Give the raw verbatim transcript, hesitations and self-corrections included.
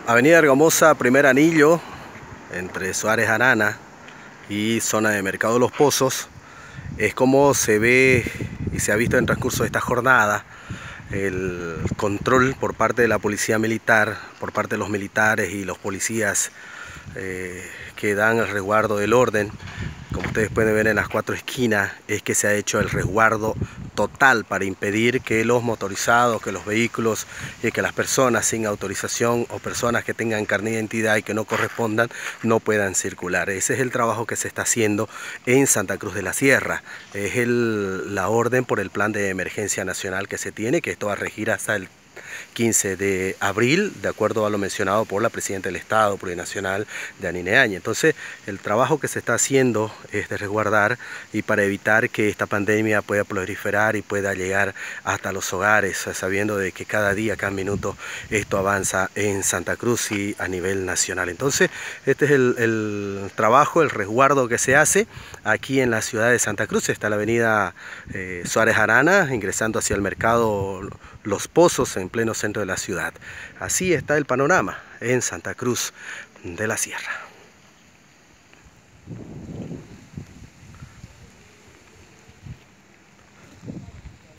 Avenida Hermosa, primer anillo, entre Suárez Arana y zona de Mercado Los Pozos, es como se ve y se ha visto en el transcurso de esta jornada el control por parte de la policía militar, por parte de los militares y los policías eh, que dan el resguardo del orden. Como ustedes pueden ver en las cuatro esquinas, es que se ha hecho el resguardo total para impedir que los motorizados, que los vehículos y que las personas sin autorización o personas que tengan carnet de identidad y que no correspondan no puedan circular. Ese es el trabajo que se está haciendo en Santa Cruz de la Sierra. Es el, la orden por el plan de emergencia nacional que se tiene, que esto va a regir hasta el quince de abril, de acuerdo a lo mencionado por la Presidenta del Estado Plurinacional, Yanine Áñez. Entonces, el trabajo que se está haciendo es de resguardar y para evitar que esta pandemia pueda proliferar y pueda llegar hasta los hogares, sabiendo de que cada día, cada minuto, esto avanza en Santa Cruz y a nivel nacional. Entonces, este es el, el trabajo, el resguardo que se hace aquí en la ciudad de Santa Cruz. Está la avenida eh, Suárez Arana, ingresando hacia el mercado Los Pozos, en pleno centro de la ciudad. Así está el panorama en Santa Cruz de la Sierra.